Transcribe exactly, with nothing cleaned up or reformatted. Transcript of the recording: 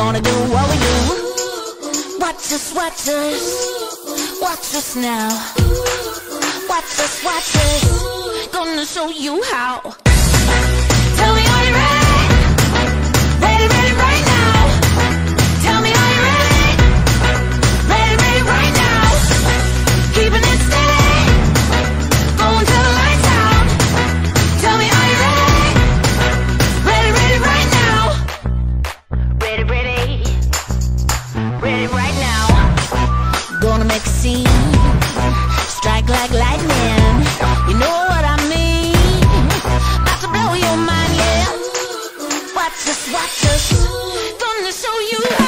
gonna do what we do. Watch us, watch us, watch us now. Watch us, watch us, gonna show you how. Tell me, are you ready? Ready, ready, right now. Tell me, are you ready? Ready, ready, right now. Keeping it steady, going till the lights out. Tell me, are you ready? Ready, ready, right now. Ready, ready, ready, right now. Gonna make a scene, strike like lightning. You know what I mean? About to blow your mind, yeah. Watch us, watch us, gonna show you how.